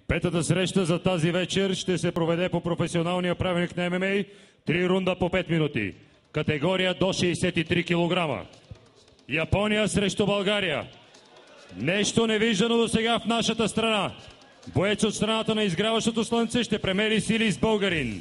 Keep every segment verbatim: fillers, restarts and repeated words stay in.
Петата среща за тази вечер ще се проведе по професионалния правилник на Ем Ем А, три рунда по пет минути. Категория до шейсет и три килограма. Япония срещу България. Нещо невиждано до сега в нашата страна. Боец от страната на изгряващото слънце ще премери сили с българин.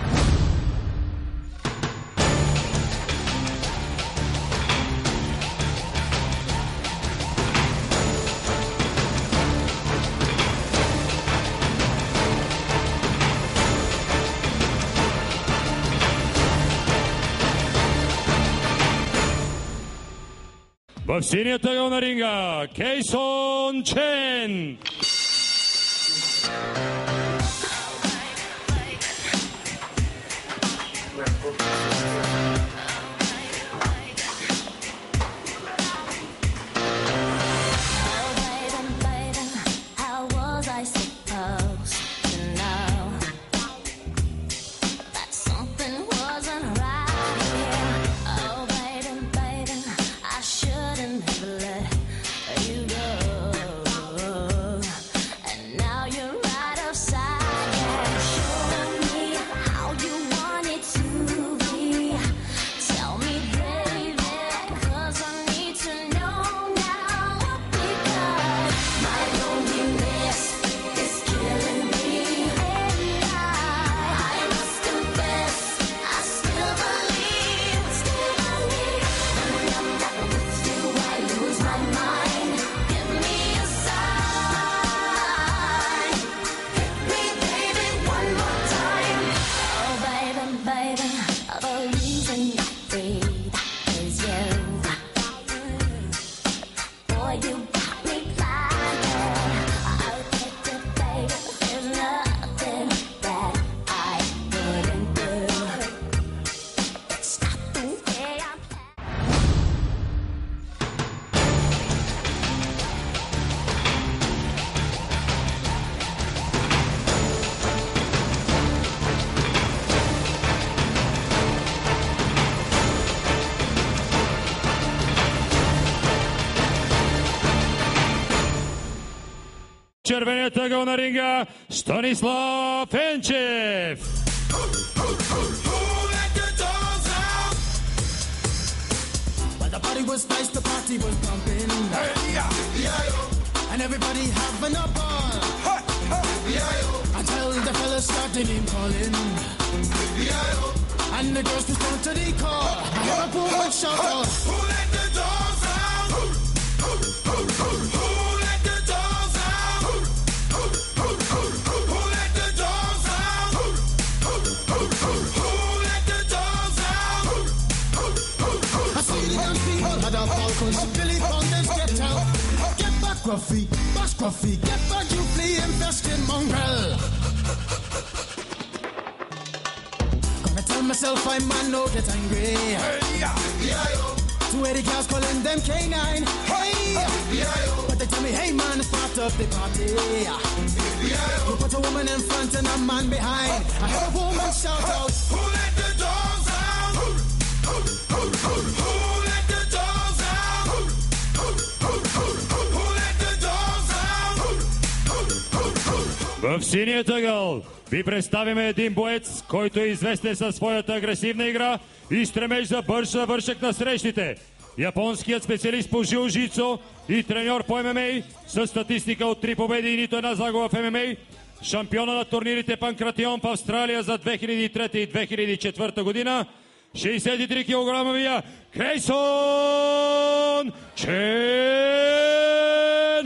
В синията ъгъл на ринга Кейсон Чен. Червеният ъгъл на ринга Станислав Енчев. The party was nice, the party was pumping. Hey, yeah, yeah, and everybody having a ball. Hey, hey, yeah, until the fellas started name calling. Yeah, and the girls respond to the call. I heard a woman shout out, "Who let the dogs out? Who, who, who, who, who let the dogs out? Who, who, who, who, who let the dogs out? Who, who, who, who, who let the dogs out? Who, who, who, who." I see the young people had a falcon, Billy Fountains get out. Get back, Gruffy, bash Gruffy, get back, you flea infested mongrel. Gonna tell myself I man no get angry. Hey, yeah, yeah, two eighty cows calling them K nine. Hey, yeah, but they tell me, hey man, start up the party. Yeah, you put a woman in front and a man behind. I heard a woman shout out, "Who let the dogs out? Who, who, who, who, who let the dogs out? Who, who, who, who, who let the dogs out? Who, who, who, who." В синият ъгъл ви представяме един боец, който е известен със своята агресивна игра и стремеж за бърз завършък на срещите. Японският специалист по жилжицу и треньор по Ем Ем А с статистика от три победи и нито една загуба в Ем Ем А. Шампиона на турнирите Панкратион в Австралия за две хиляди и трета и две хиляди и четвърта година. шейсет и три килограма вия Кейсон Чен!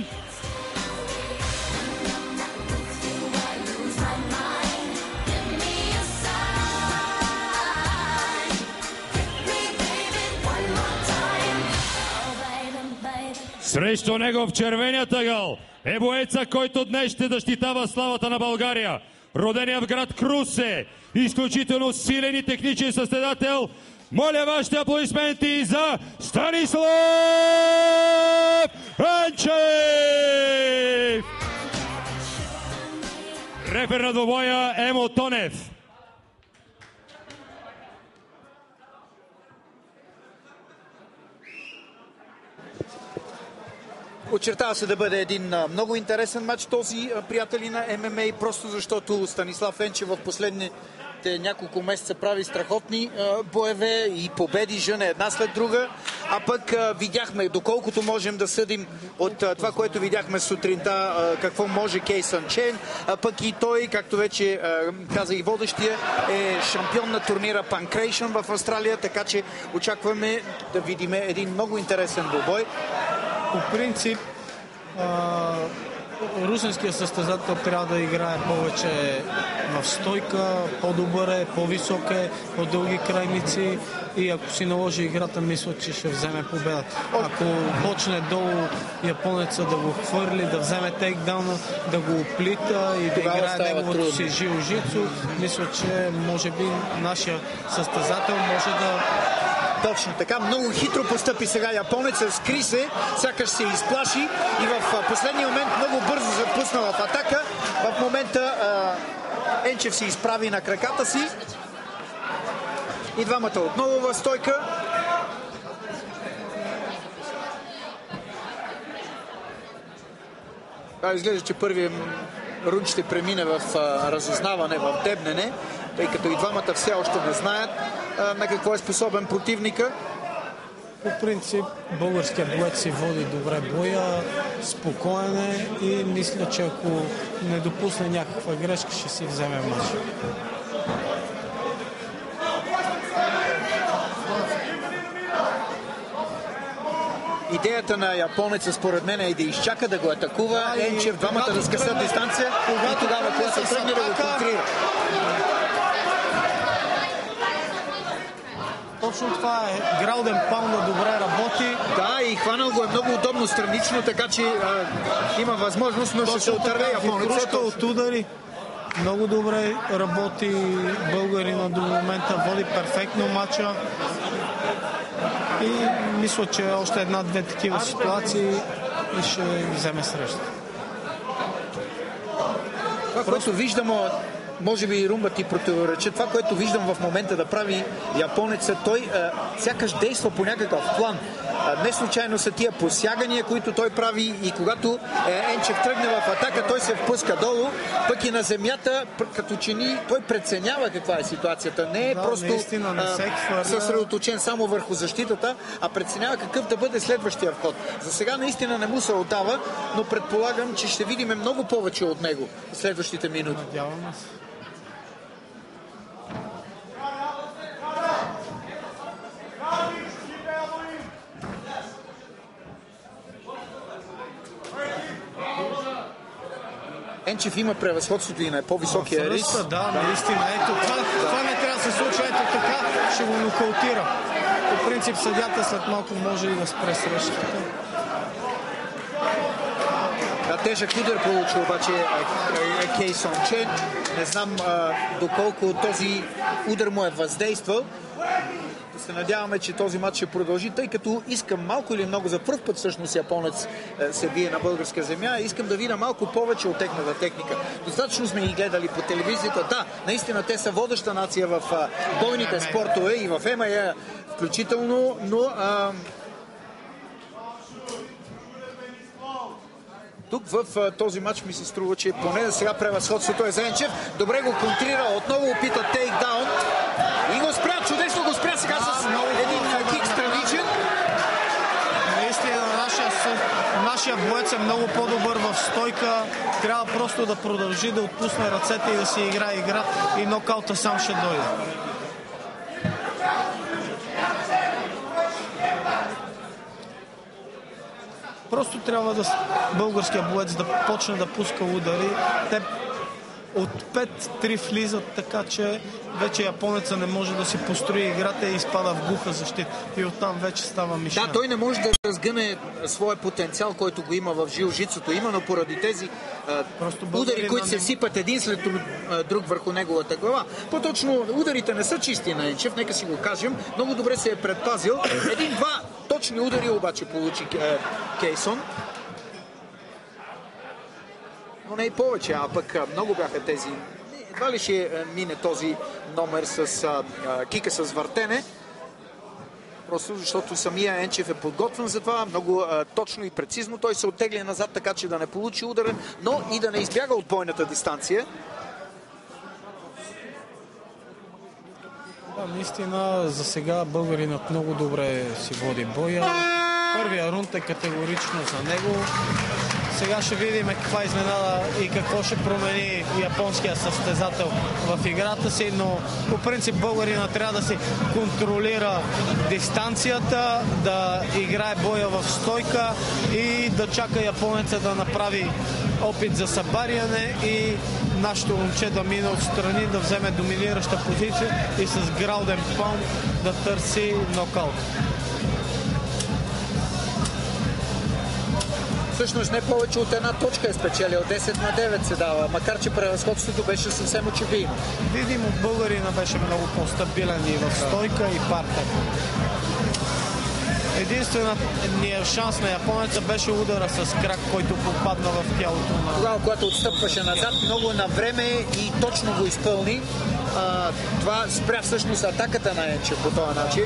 Срещу него в червеният ъгъл е боеца, който днес ще защитава славата на България. Родения в град Крусе, изключително силен и техничен състезател. Моля вашите аплодисменти за Станислав Енчев! Рефер на двобоя Емо Тонев. Очертава се да бъде един а, много интересен матч този, а, приятели на Ем Ем Ей, просто защото Станислав Енчев в последните няколко месеца прави страхотни а, боеве и победи, жъне една след друга, а пък а, видяхме, доколкото можем да съдим от а, това, което видяхме сутринта, а, какво може Кейсън Чен, а пък и той, както вече а, каза и водещия, е шампион на турнира Pancration в Австралия, така че очакваме да видим един много интересен двубой. По принцип, а, русенският състезател трябва да играе повече в стойка, по-добър е, по-висок е, по-дълги крайници и ако си наложи играта, мисля, че ще вземе победа. Ако почне долу японеца да го хвърли, да вземе тейкдауна, да го оплита и да играе неговото си жилжицу, мисля, че може би нашия състезател може да... Точно така, много хитро постъпи сега японеца, скри се, сякаш се изплаши и в последния момент много бързо запусна в атака. В момента а, Енчев се изправи на краката си и двамата отново в стойка. А, изглежда, че първият рунд ще премине в а, разузнаване, в дебнене, тъй като и двамата все още не знаят а, на какво е способен противника. По принцип, българският боец си води добре боя, спокоен е и мисля, че ако не допусне някаква грешка, ще си вземе мач. Идеята на японеца според мен е да изчака, да го атакува, да, Енчев, двамата да скъсат дистанция и тогава, когато се тръгне, да го контрира. Точно това е. Грауден Паунда добре работи. Да, и хванал го е много удобно странично, така че а, има възможност, но ще се отърве японеца. От удари. Много добре работи българина до момента, води перфектно матча. И мисля, че още една-две такива ситуации и ще вземе среща. Това, което виждам, може би и Румба ти противоречи, това, което виждам в момента да прави японеца, той а, сякаш действа по някакъв план. А, не случайно са тия посягания, които той прави и когато е, Енчев тръгне в атака, той се впуска долу, пък и на земята, като че ни той преценява каква е ситуацията. Не е да, просто а, съсредоточен само върху защитата, а преценява какъв да бъде следващия вход. За сега наистина не му се отдава, но предполагам, че ще видим много повече от него в следващите минути. Надяваме се. Енчев има превъзходството и на по-високия риск. Да, да, наистина. Ето, това, да. това не трябва да се случва. Ето така ще го нокаутира. По принцип съдята след малко може и да спре срещата. Да, тежък удар получи обаче Кейсън Чен. Не знам а, доколко този удар му е въздействал. Да се надяваме, че този матч ще продължи, тъй като искам малко или много за пръв път всъщност японец се бие на българска земя. Искам да видя малко повече от техната техника. Достатъчно сме ги гледали по телевизията. Да, наистина те са водеща нация в а, бойните спортове и в Ем Ем Ей включително, но а, тук в а, този матч ми се струва, че поне за сега превъзходството е за Енчев. Добре го контрира, отново опита тейкдаун и го спря, чудесно го спря сега с един кик страничен. Наистина нашия, нашия боец е много по-добър в стойка. Трябва просто да продължи да отпусне ръцете и да си играе игра и нокаута сам ще дойде. Просто трябва да българския боец да почне да пуска удари. Те от пет-три влизат, така че вече японеца не може да си построи играта и изпада в глуха защита. И оттам вече става мишена. Да, той не може да разгъне своя потенциал, който го има в жилжицото. Именно поради тези а, удари, които се сипат един след друг върху неговата глава. По-точно ударите не са чисти на Енчев, нека си го кажем. Много добре се е предпазил. Един-два точни удари обаче получи е, Кейсън. Но не и повече, а пък много бяха тези. Едва ли ще мине този номер с а, а, кика с въртене. Просто защото самия Енчев е подготвен за това, много а, точно и прецизно. Той се оттегля назад, така че да не получи удара, но и да не избяга от бойната дистанция. Да, наистина за сега българинът много добре си води боя. Първия рунд е категорично за него. Сега ще видим каква изненада и какво ще промени японския състезател в играта си, но по принцип българина трябва да си контролира дистанцията, да играе боя в стойка и да чака японеца да направи опит за събаряне и нашето момче да мине отстрани, да вземе доминираща позиция и с грауден паунт да търси нокаут. Всъщност не повече от една точка е спечелил, десет на девет се дава, макар че превъзходството беше съвсем очевидно. Видимо, българина беше много по-стабилен и в стойка и партер. Единственият шанс на японеца беше удара с крак, който попадна в тялото на... Тогава, когато отстъпваше назад, много на време и точно го изпълни. А, това спря всъщност атаката на Енчев по този начин.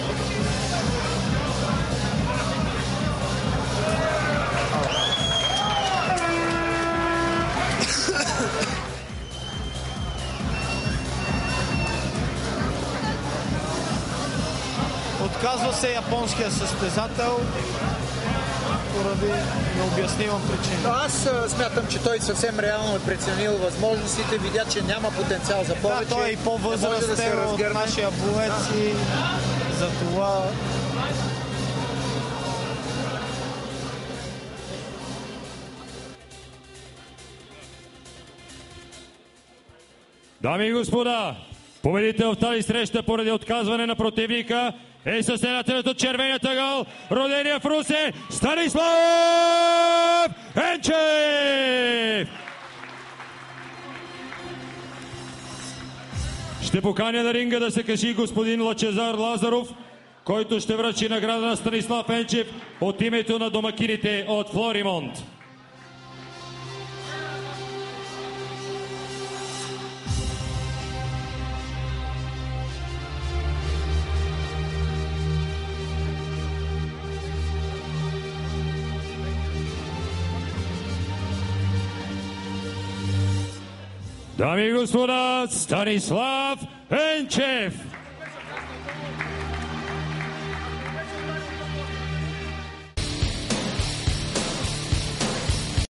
Отказва се японския състезател поради необяснима причина. Аз а, смятам, че той съвсем реално е преценил възможностите, видя, че няма потенциал за повече. Да, той е и по-възрастен да от нашия боец да. И за това... Дами и господа, победител в тази среща поради отказване на противника е състезателят от червения ъгъл, родения в Русе, Станислав Енчев! Ще поканя на ринга да се качи господин Лъчезар Лазаров, който ще връчи награда на Станислав Енчев от името на домакините от Флоримонт. Дами и господа, Станислав Енчев!